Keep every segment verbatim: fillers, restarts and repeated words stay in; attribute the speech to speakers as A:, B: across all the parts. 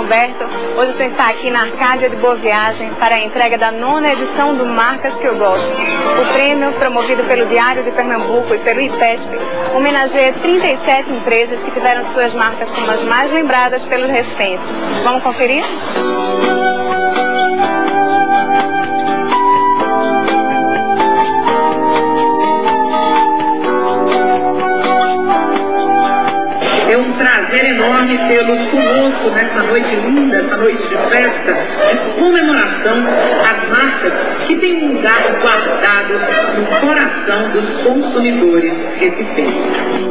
A: Roberto. Hoje você está aqui na Arcádia de Boa Viagem para a entrega da nona edição do Marcas que eu Gosto. O prêmio, promovido pelo Diário de Pernambuco e pelo I P E S P, homenageia trinta e sete empresas que tiveram suas marcas como as mais lembradas pelos recifenses. Vamos conferir?
B: É um prazer enorme tê-los conosco nessa noite linda, essa noite de festa, de comemoração às marcas que têm um lugar guardado no coração dos consumidores recifenses.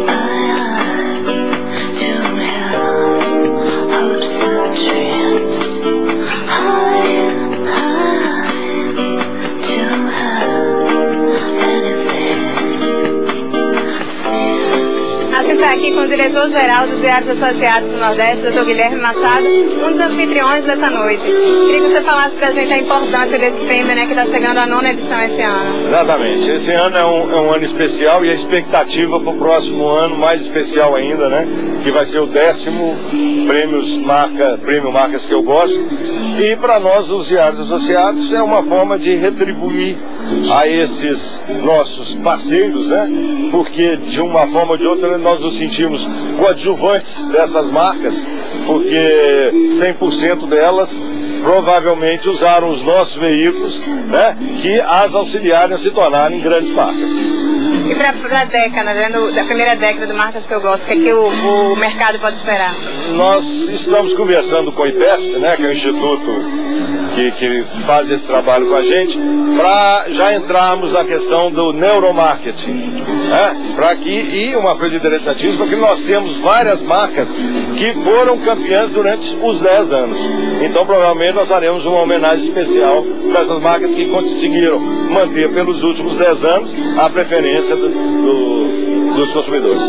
A: Está aqui com o diretor-geral dos Diários Associados do Nordeste, doutor Guilherme Machado, um dos anfitriões dessa noite. Queria que você falasse para a gente a importância desse prêmio, né, que está chegando a nona edição esse ano.
C: Exatamente. Esse ano é um, é um ano especial e a expectativa para o próximo ano mais especial ainda, né? Que vai ser o décimo prêmios marca, prêmio Marcas que eu Gosto. E para nós, os Diários Associados, é uma forma de retribuir a esses nossos parceiros, né? Porque de uma forma ou de outra nós nos sentimos coadjuvantes dessas marcas, porque cem por cento delas provavelmente usaram os nossos veículos, né? Que as auxiliaram a se tornarem grandes marcas.
A: E para a década, né, no, da primeira década do Marcas que eu Gosto, o que, é que o, o mercado pode esperar?
C: Nós estamos conversando com o I P E S P, né, que é o instituto que, que faz esse trabalho com a gente, para já entrarmos na questão do neuromarketing. Né, para que, e uma coisa interessantíssima, porque nós temos várias marcas que foram campeãs durante os dez anos. Então provavelmente nós faremos uma homenagem especial para essas marcas que conseguiram manter pelos últimos dez anos a preferência do, do, dos consumidores.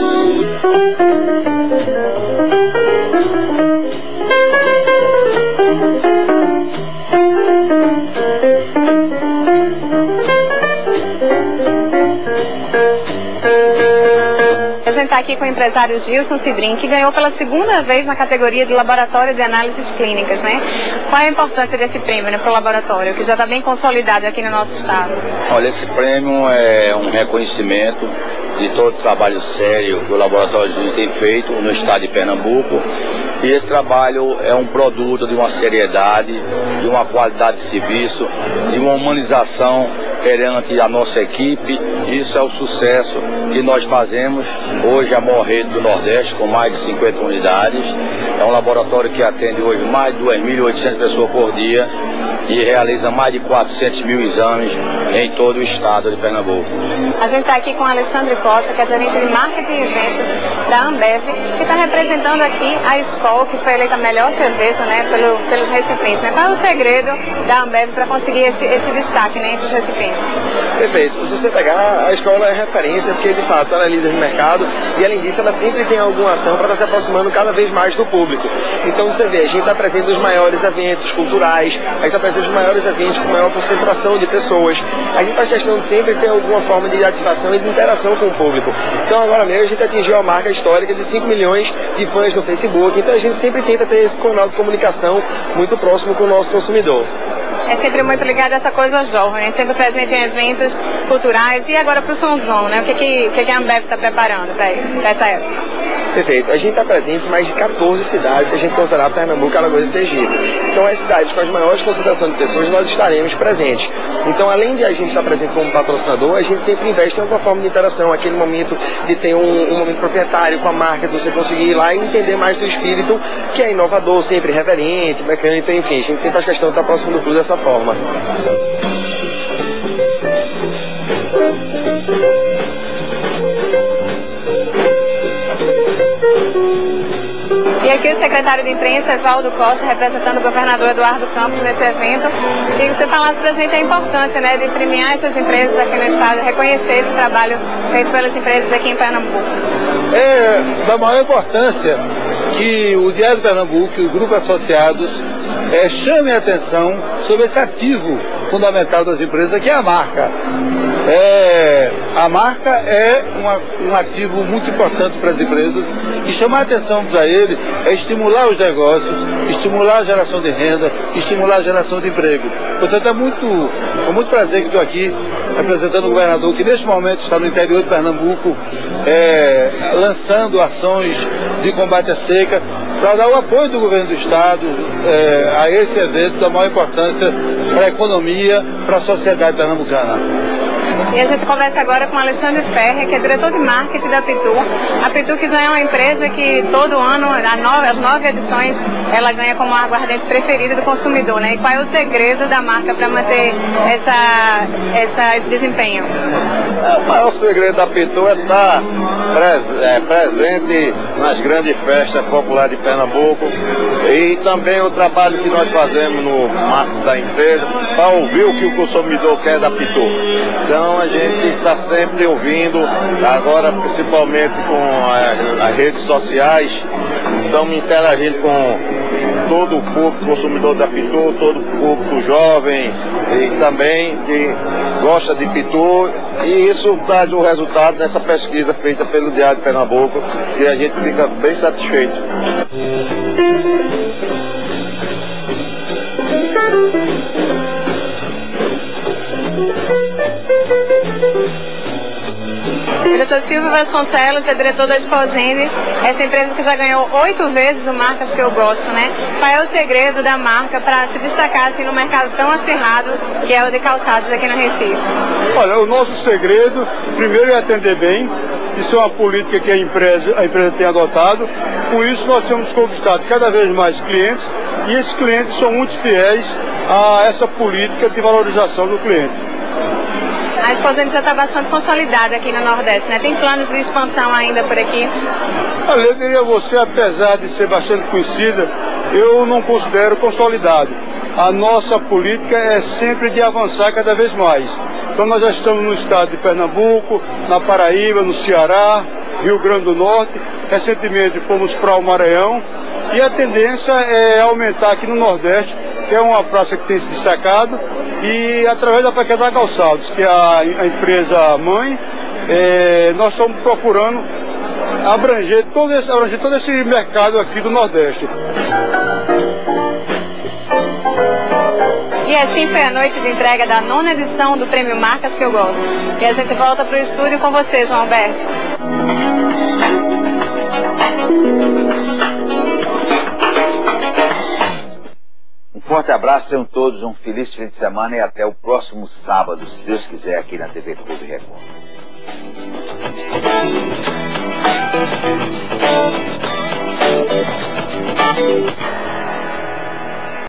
A: A gente está aqui com o empresário Gilson Cidrim, que ganhou pela segunda vez na categoria de Laboratório de Análises Clínicas, né? Qual é a importância desse prêmio, né, para o laboratório, que já está bem consolidado aqui no nosso estado?
D: Olha, esse prêmio é um reconhecimento de todo o trabalho sério que o Laboratório tem feito no estado de Pernambuco. E esse trabalho é um produto de uma seriedade, de uma qualidade de serviço, de uma humanização perante a nossa equipe. Isso é o sucesso que nós fazemos hoje a maior rede do Nordeste, com mais de cinquenta unidades. É um laboratório que atende hoje mais de duas mil e oitocentas pessoas por dia e realiza mais de quatrocentos mil exames em todo o estado de Pernambuco.
A: A gente está aqui com o Alexandre Costa, que é gerente de marketing e eventos da Ambev, que está representando aqui a Skol, que foi eleita a melhor cerveja, né, pelo, pelos recifenses. Né? Qual é o segredo da Ambev para conseguir esse, esse destaque, né, entre os recifenses?
E: Perfeito. Se você pegar, a Skol é referência, porque de fato ela é líder no mercado e além disso ela sempre tem alguma ação para estar se aproximando cada vez mais do público. Então você vê, a gente está presente nos maiores eventos culturais, a gente está presente nos maiores eventos com maior concentração de pessoas. A gente está testando sempre ter alguma forma de ativação e de interação com o público. Então agora mesmo a gente atingiu a marca histórica de cinco milhões de fãs no Facebook, então a gente sempre tenta ter esse canal de comunicação muito próximo com o nosso consumidor.
A: É sempre muito ligado a essa coisa jovem, né? Sempre presente em eventos culturais. E agora para o São João, né? O que, que, que a Ambev está preparando para essa época?
E: Perfeito. A gente está presente em mais de quatorze cidades, a gente considerar Pernambuco, Alagoas e Sergipe. Então as cidades com as maiores concentrações de pessoas nós estaremos presentes. Então além de a gente estar presente como patrocinador, a gente sempre investe em alguma forma de interação, aquele momento de ter um, um momento proprietário com a marca, de você conseguir ir lá e entender mais do espírito, que é inovador, sempre reverente, mecânico, enfim, a gente sempre faz questão de estar próximo do clube dessa forma.
A: E aqui o secretário de imprensa, Evaldo Costa, representando o governador Eduardo Campos nesse evento. E você falasse para a gente a importância, né, de premiar essas empresas aqui no estado, reconhecer esse trabalho feito pelas empresas aqui em Pernambuco.
F: É da maior importância que o Diário de Pernambuco e o Grupo Associados é, chamem a atenção sobre esse ativo fundamental das empresas, que é a marca. É, a marca é uma, um ativo muito importante para as empresas e chamar a atenção para ele é estimular os negócios, estimular a geração de renda, estimular a geração de emprego. Portanto, é muito, com muito prazer que estou aqui representando o governador que neste momento está no interior de Pernambuco, é, lançando ações de combate à seca, para dar o apoio do governo do estado é, a esse evento da maior importância para a economia, para a sociedade pernambucana.
A: E a gente conversa agora com Alexandre Ferrer, que é diretor de marketing da Pitu. A Pitu que já é uma empresa que todo ano, as nove edições, ela ganha como aguardente preferido do consumidor, né? E qual é o segredo da marca para manter essa, essa, esse desempenho?
C: É, o maior segredo da Pitu é estar pres, é, presente nas grandes festas populares de Pernambuco e também o trabalho que nós fazemos no marketing da empresa para ouvir o que o consumidor quer da Pitu. Então a gente está sempre ouvindo, agora principalmente com a, as redes sociais, estamos interagindo com todo o público consumidor da Pitu, todo o público jovem e também que gosta de Pitu, e isso traz o resultado nessa pesquisa feita pelo Diário de Pernambuco, que a gente fica bem satisfeito.
A: Diretor Silvio Vasconcelos é diretor da Exposene, essa empresa que já ganhou oito vezes o Marcas que eu gosto, né? Qual é o segredo da marca para se destacar assim, no mercado tão acirrado que é o de calçados aqui no Recife?
F: Olha, o nosso segredo, primeiro, é atender bem. Isso é uma política que a empresa, a empresa tem adotado. Com isso, nós temos conquistado cada vez mais clientes e esses clientes são muito fiéis a essa política de valorização do cliente.
A: A Exposene já está bastante consolidada aqui no Nordeste, né? Tem planos de expansão ainda por aqui?
F: Olha, eu diria a você, apesar de ser bastante conhecida, eu não considero consolidado. A nossa política é sempre de avançar cada vez mais. Então nós já estamos no estado de Pernambuco, na Paraíba, no Ceará, Rio Grande do Norte. Recentemente fomos para o Maranhão e a tendência é aumentar aqui no Nordeste, que é uma praça que tem se destacado, e através da Paquetá Calçados, que é a, a empresa mãe, é, nós estamos procurando abranger todo, esse, abranger todo esse mercado aqui do Nordeste.
A: E assim foi a noite de entrega da nona edição do Prêmio Marcas que eu gosto. E a gente volta para o estúdio com você, João Alberto.
G: Um forte abraço, tenham todos um feliz fim de semana e até o próximo sábado, se Deus quiser, aqui na T V Clube Record.
H: Thank you.